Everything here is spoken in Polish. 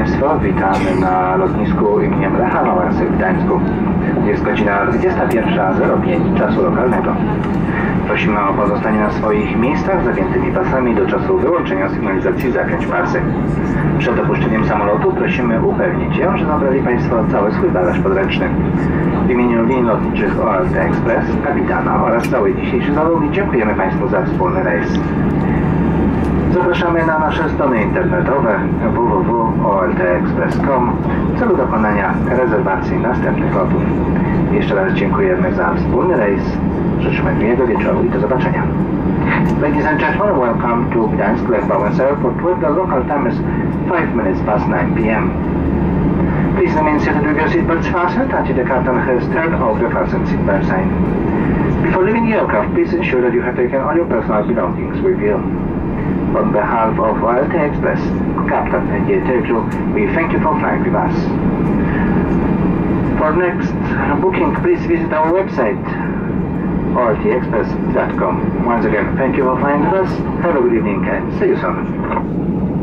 Państwo, witamy na lotnisku imieniem Lecha Wałęsy w Gdańsku. Jest godzina 21:05 czasu lokalnego. Prosimy o pozostanie na swoich miejscach zagiętymi pasami do czasu wyłączenia sygnalizacji zapiąć pasy. Przed opuszczeniem samolotu prosimy upewnić się, że zabrali Państwo cały swój bagaż podręczny. W imieniu linii lotniczych OLT Express, kapitana oraz całej dzisiejszej załogi dziękujemy Państwu za wspólny rejs. Zapraszamy na nasze strony internetowe www.oltexpress.com w celu dokonania rezerwacji następnych lotów. Jeszcze raz dziękujemy za wspólny rejs. Życzymy miłego wieczoru i do zobaczenia. Ladies and gentlemen, welcome to Gdańsk Lech Wałęsa Airport, where the local time is 5 minutes past 9 p.m. Please remain seated with your seatbelts fastened until the captain has turned off the fasten seatbelt sign. Before leaving the aircraft, please ensure that you have taken all your personal belongings with you. On behalf of OLT Express, Captain Ndiye Teju, we thank you for flying with us. For next booking, please visit our website, oltexpress.com. Once again, thank you for flying with us. Have a good evening and see you soon.